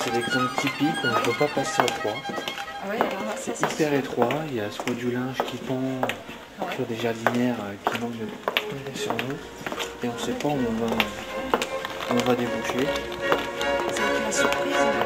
c'est l'exemple typique, on ne peut pas passer à 3. Ah ouais, alors là, ça, C'est hyper étroit, il y a soit du linge qui pend, soit des jardinières qui manquent de tomber sur nous, et on ne sait pas où on va déboucher. c'est la surprise.